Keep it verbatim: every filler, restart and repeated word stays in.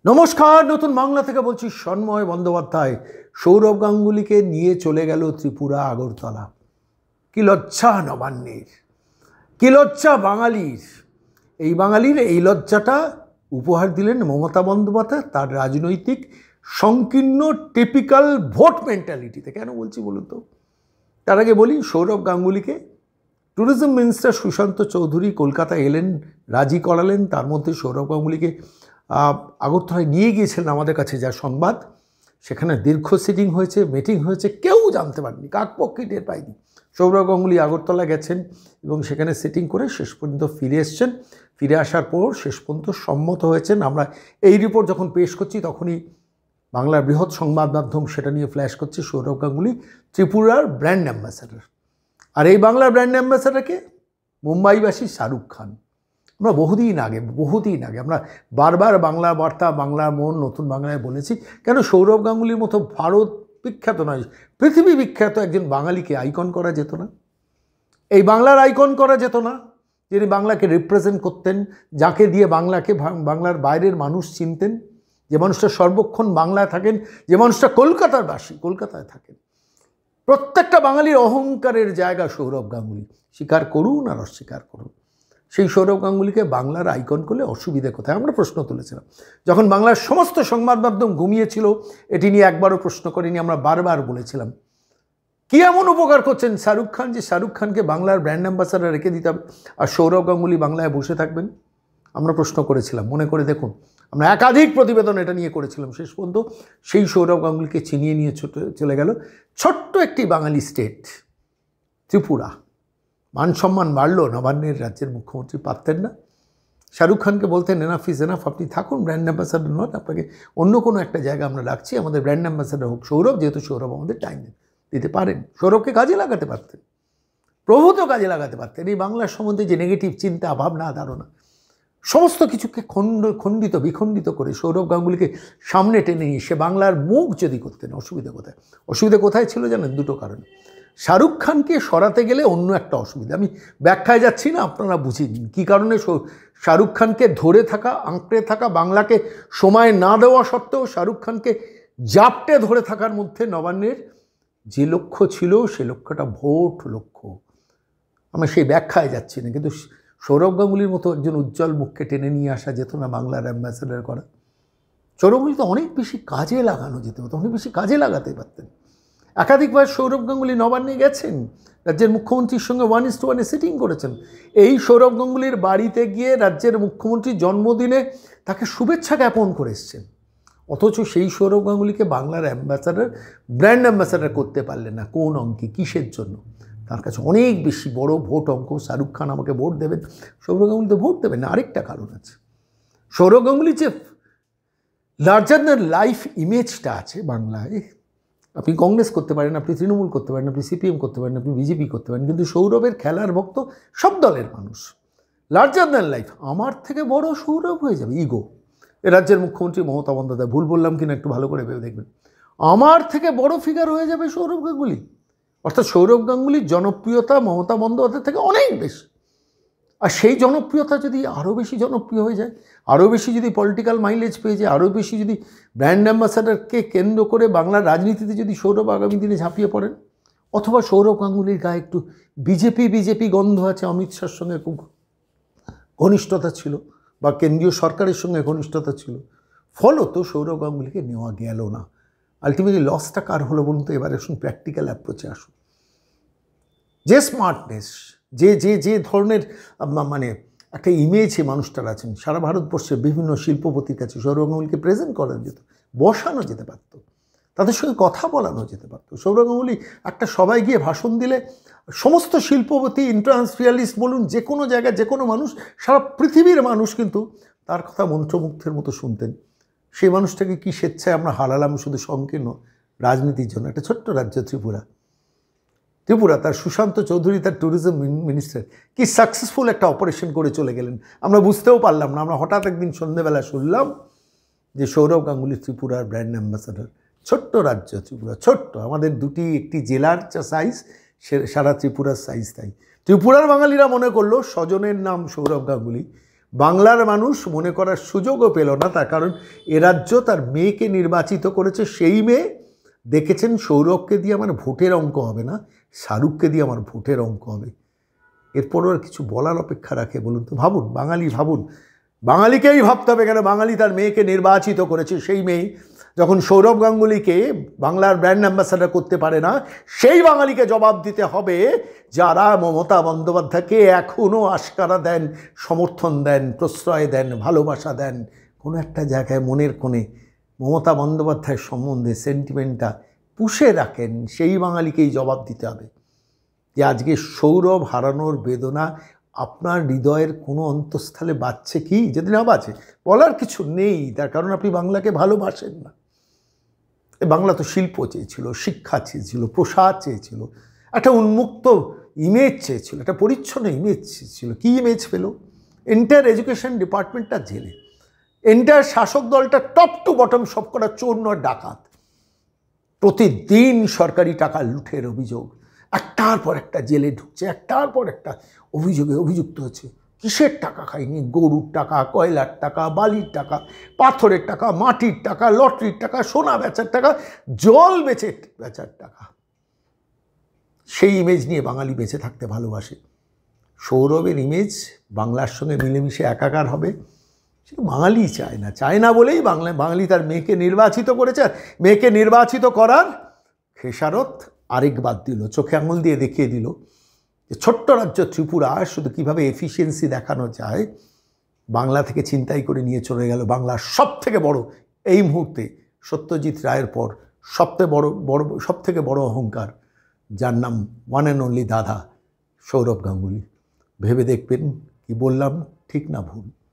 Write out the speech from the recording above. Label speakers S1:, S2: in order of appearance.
S1: নমস্কার, নতুন বাংলা থেকে বলছি সন্ময় বন্দ্যোপাধ্যায়। সৌরভ গাঙ্গুলিকে নিয়ে চলে গেল ত্রিপুরা আগরতলা। কি লজ্জা নবান্নের, কি লজ্জা বাঙালির। এই বাঙালির এই লজ্জাটা উপহার দিলেন মমতা বন্দ্যোপাধ্যায় তার রাজনৈতিক সংকীর্ণ টিপিক্যাল ভোট মেন্টালিটিতে। কেন বলছি বলুন তো? তার আগে বলি, সৌরভ গাঙ্গুলিকে ট্যুরিজম মিনিস্টার সুশান্ত চৌধুরী কলকাতায় এলেন, রাজি করালেন। তার মধ্যে সৌরভ গাঙ্গুলিকে আগরতলায় নিয়ে গিয়েছিলেন। আমাদের কাছে যা সংবাদ, সেখানে দীর্ঘ সিটিং হয়েছে, মিটিং হয়েছে, কেউ জানতে পারেনি, কাকপক্ষী টের পায়নি। সৌরভ গাঙ্গুলি আগরতলা গেছেন এবং সেখানে সিটিং করে শেষ পর্যন্ত ফিরে এসছেন। ফিরে আসার পর শেষ পর্যন্ত সম্মত হয়েছেন। আমরা এই রিপোর্ট যখন পেশ করছি তখনই বাংলার বৃহৎ সংবাদ মাধ্যম সেটা নিয়ে ফ্ল্যাশ করছে। সৌরভ গাঙ্গুলি ত্রিপুরার ব্র্যান্ড অ্যাম্বাসাডার। আর এই বাংলার ব্র্যান্ড অ্যাম্বাসাডারকে মুম্বাইবাসী শাহরুখ খান। আমরা বহুদিন আগে বহুদিন আগে আমরা বারবার বাংলা বার্তা, বাংলার মন, নতুন বাংলায় বলেছি, কেন সৌরভ গাঙ্গুলির মতো ভারত বিখ্যাত নয়, পৃথিবী বিখ্যাত একজন বাঙালিকে আইকন করা যেত না? এই বাংলার আইকন করা যেত না? যিনি বাংলাকে রিপ্রেজেন্ট করতেন, যাকে দিয়ে বাংলাকে বাংলার বাইরের মানুষ চিনতেন, যে মানুষটা সর্বক্ষণ বাংলায় থাকেন, যে মানুষটা কলকাতার বাসী, কলকাতায় থাকেন। প্রত্যেকটা বাঙালির অহংকারের জায়গা সৌরভ গাঙ্গুলি, স্বীকার করুন আর অস্বীকার করুন। সেই সৌরভ গাঙ্গুলিকে বাংলার আইকন করলে অসুবিধে কোথায়? আমরা প্রশ্ন তুলেছিলাম যখন বাংলার সমস্ত সংবাদ মাধ্যম ঘুমিয়েছিল, এটি নিয়ে একবারও প্রশ্ন করিনি। আমরা বারবার বলেছিলাম, কী এমন উপকার করছেন শাহরুখ খান যে শাহরুখ খানকে বাংলার ব্র্যান্ড অ্যাম্বাসাডার রেখে দিতে হবে আর সৌরভ গাঙ্গুলি বাংলায় বসে থাকবেন? আমরা প্রশ্ন করেছিলাম, মনে করে দেখুন। আমরা একাধিক প্রতিবেদন এটা নিয়ে করেছিলাম। শেষ পর্যন্ত সেই সৌরভ গাঙ্গুলিকে ছিনিয়ে নিয়ে ছোট চলে গেল ছোট্ট একটি বাঙালি স্টেট ত্রিপুরা। মান সম্মান বাড়ল, নবান্নের রাজ্যের মুখ্যমন্ত্রী পারতেন না? শাহরুখ খানকে বলতেন, এনাফ ইজ এনাফ, আপনি থাকুন, ব্র্যান্ড অ্যাম্বাসাডার নন, আপনাকে অন্য কোনো একটা জায়গা আমরা রাখছি, আমাদের ব্র্যান্ড অ্যাম্বাসাডার হোক সৌরভ, যেহেতু সৌরভ আমাদের টাইম দিতে পারেন। সৌরভকে কাজে লাগাতে পারতেন, প্রভূত কাজে লাগাতে পারতেন। এই বাংলার সম্বন্ধে যে নেগেটিভ চিন্তা, ভাবনা, ধারণা, সমস্ত কিছুকে খণ্ড খণ্ডিত বিখণ্ডিত করে সৌরভ গাঙ্গুলিকে সামনে টেনে নিয়ে সে বাংলার মুখ যদি করতেন, অসুবিধা কোথায়? অসুবিধা কোথায় ছিল জানেন? দুটো কারণ। শাহরুখ খানকে সরাতে গেলে অন্য একটা অসুবিধা, আমি ব্যাখ্যায় যাচ্ছি না, আপনারা বুঝে নিন কী কারণে শাহরুখ খানকে ধরে থাকা, আঁকড়ে থাকা, বাংলাকে সময় না দেওয়া সত্ত্বেও শাহরুখ খানকে জাপটে ধরে থাকার মধ্যে নবান্নের যে লক্ষ্য ছিল, সে লক্ষ্যটা ভোট লক্ষ্য। আমি সেই ব্যাখ্যায় যাচ্ছি না, কিন্তু সৌরভ গাঙ্গুলির মতো একজন উজ্জ্বল মুখকে টেনে নিয়ে আসা যেত না বাংলার অ্যাম্বাসাডার করা? সৌরভ গাঙ্গুলি তো অনেক বেশি কাজে লাগানো যেত, অনেক বেশি কাজে লাগাতে পারতেন। একাধিকবার সৌরভ গাঙ্গুলি নবান্নে গেছেন, রাজ্যের মুখ্যমন্ত্রীর সঙ্গে ওয়ান ইস টু ওয়ানে সিটিং করেছেন। এই সৌরভ গাঙ্গুলির বাড়িতে গিয়ে রাজ্যের মুখ্যমন্ত্রীর জন্মদিনে তাকে শুভেচ্ছা জ্ঞাপন করে এসছেন। অথচ সেই সৌরভ গাঙ্গুলিকে বাংলার অ্যাম্বাসাডার, ব্র্যান্ড অ্যাম্বাসাডার করতে পারলেন না। কোন অঙ্কে, কিসের জন্য? তার কাছে অনেক বেশি বড় ভোট অঙ্ক। শাহরুখ খান আমাকে ভোট দেবেন, সৌরভ গাঙ্গুলি তো ভোট দেবেন না। আরেকটা কারণ আছে, সৌরভ গাঙ্গুলি যে লার্জার দ্যান লাইফ ইমেজটা আছে বাংলায়, আপনি কংগ্রেস করতে পারেন, আপনি তৃণমূল করতে পারেন, আপনি সিপিএম করতে পারেন, আপনি বিজেপি করতে পারেন, কিন্তু সৌরভের খেলার ভক্ত সব দলের মানুষ। লার্জার দ্যান লাইফ, আমার থেকে বড় সৌরভ হয়ে যাবে, ইগো। এ রাজ্যের মুখ্যমন্ত্রী মমতা বন্দ্যোপাধ্যায়, ভুল বললাম কিনা একটু ভালো করে ভেবে দেখবেন, আমার থেকে বড় ফিগার হয়ে যাবে সৌরভ গাঙ্গুলি। অর্থাৎ সৌরভ গাঙ্গুলির জনপ্রিয়তা মমতা বন্দ্যোপাধ্যায়ের থেকে অনেক বেশি। আর সেই জনপ্রিয়তা যদি আরও বেশি জনপ্রিয় হয়ে যায়, আরও বেশি যদি পলিটিক্যাল মাইলেজ পেয়ে যায়, আরও বেশি যদি ব্র্যান্ড অ্যাম্বাসাডারকে কেন্দ্র করে বাংলার রাজনীতিতে যদি সৌরভ আগামী দিনে ঝাঁপিয়ে পড়েন, অথবা সৌরভ গাঙ্গুলির গায়ে একটু বিজেপি বিজেপি গন্ধ আছে, অমিত শাহর সঙ্গে খুব ঘনিষ্ঠতা ছিল বা কেন্দ্রীয় সরকারের সঙ্গে ঘনিষ্ঠতা ছিল, ফলত সৌরভ গাঙ্গুলিকে নেওয়া গেল না। আলটিমেটলি লসটা কার হলো বলুন তো? এবার আসুন প্র্যাকটিক্যাল অ্যাপ্রোচে আসুন। যে স্মার্টনেস, যে যে যে ধরনের মানে একটা ইমেজে মানুষটার আছেন, সারা ভারতবর্ষের বিভিন্ন শিল্পপতির কাছে সৌরভ গাঙ্গুলিকে প্রেজেন্ট করা যেত, বসানো যেতে পারত, তাদের সঙ্গে কথা বলানো যেতে পারত। সৌরভ গাঙ্গুলি একটা সবাই গিয়ে ভাষণ দিলে সমস্ত শিল্পপতি, ইন্ডাস্ট্রিয়ালিস্ট বলুন, যে কোনো জায়গায় যে কোনো মানুষ, সারা পৃথিবীর মানুষ কিন্তু তার কথা মন্ত্রমুগ্ধের মতো শুনতেন। সেই মানুষটাকে কি স্বেচ্ছায় আমরা হারালাম শুধু সংকীর্ণ রাজনীতির জন্য? একটা ছোট্ট রাজ্য ত্রিপুরা, ত্রিপুরা তার সুশান্ত চৌধুরী, তার ট্যুরিজম মিনিস্টার, কি সাকসেসফুল একটা অপারেশন করে চলে গেলেন। আমরা বুঝতেও পারলাম না। আমরা হঠাৎ একদিন সন্ধ্যেবেলা শুনলাম যে সৌরভ গাঙ্গুলি ত্রিপুরার ব্র্যান্ড অ্যাম্বাসাডার। ছোট্ট রাজ্য ত্রিপুরা, ছোট্ট, আমাদের দুটি একটি জেলার যা সাইজ, সারা ত্রিপুরার সাইজ তাই। ত্রিপুরার বাঙালিরা মনে করলো স্বজনের নাম সৌরভ গাঙ্গুলি, বাংলার মানুষ মনে করার সুযোগও পেল না, তার কারণ এ রাজ্য তার মেয়েকে নির্বাচিত করেছে। সেই মেয়ে দেখেছেন সৌরভকে দিয়ে আমার ভোটের অঙ্ক হবে না, শাহরুখকে দিয়ে আমার ভোটের অঙ্ক হবে। এরপরও আর কিছু বলার অপেক্ষা রাখে বলুন তো? ভাবুন, বাঙালি ভাবুন, বাঙালিকেই ভাবতে হবে কেন বাঙালি তার মেয়েকে নির্বাচিত করেছে। সেই মেয়ে যখন সৌরভ গাঙ্গুলিকে বাংলার ব্র্যান্ড অ্যাম্বাসাডার করতে পারে না, সেই বাঙালিকে জবাব দিতে হবে যারা মমতা বন্দ্যোপাধ্যায়কে এখনও আশকারা দেন, সমর্থন দেন, প্রশ্রয় দেন, ভালোবাসা দেন। কোনো একটা জায়গায় মনের কোণে মমতা বন্দ্যোপাধ্যায়ের সম্বন্ধে সেন্টিমেন্টটা পুষে রাখেন, সেই বাঙালিকেই জবাব দিতে হবে যে আজকে সৌরভ হারানোর বেদনা আপনার হৃদয়ের কোনো অন্তঃস্থলে বাজছে কি? যদি না বাজে, বলার কিছু নেই, তার কারণ আপনি বাংলাকে ভালোবাসেন না। বাংলা তো শিল্প চেয়েছিল, শিক্ষা চেয়েছিল, প্রসাদ চেয়েছিল, একটা উন্মুক্ত ইমেজ চেয়েছিল, একটা পরিচ্ছন্ন ইমেজ চেয়েছিল। কী ইমেজ পেল? এন্টায়ার এডুকেশন ডিপার্টমেন্টটা জেলে, এন্টায়ার শাসক দলটা টপ টু বটম সবকটা চোর নয় ডাকাত, প্রতিদিন সরকারি টাকা লুঠের অভিযোগ, একটার পর একটা জেলে ঢুকছে, একটার পর একটা অভিযোগে অভিযুক্ত হচ্ছে। কিসের টাকা খায়নি? গরুর টাকা, কয়লার টাকা, বালির টাকা, পাথরের টাকা, মাটির টাকা, লটারির টাকা, সোনা বেচার টাকা, জল বেচে বেচার টাকা। সেই ইমেজ নিয়ে বাঙালি বেঁচে থাকতে ভালোবাসে। সৌরভের ইমেজ বাংলার সঙ্গে মিলেমিশে একাকার হবে, সেটা বাঙালি চায় না। চায় না বলেই বাংলা বাঙালি তার মেয়েকে নির্বাচিত করেছে। আর মেয়েকে নির্বাচিত করার খেসারত আরেকবার দিল, চোখে আঙুল দিয়ে দেখিয়ে দিল যে ছোট্ট রাজ্য ত্রিপুরা শুধু কীভাবে এফিসিয়েন্সি দেখানো যায়। বাংলা থেকে ছিনতাই করে নিয়ে চলে গেল বাংলার সব থেকে বড়, এই মুহূর্তে সত্যজিৎ রায়ের পর সবথেকে বড় বড় সব থেকে বড় অহংকার, যার নাম ওয়ান অ্যান্ড অনলি দাদা সৌরভ গাঙ্গুলি। ভেবে দেখবেন কি বললাম ঠিক না ভুল।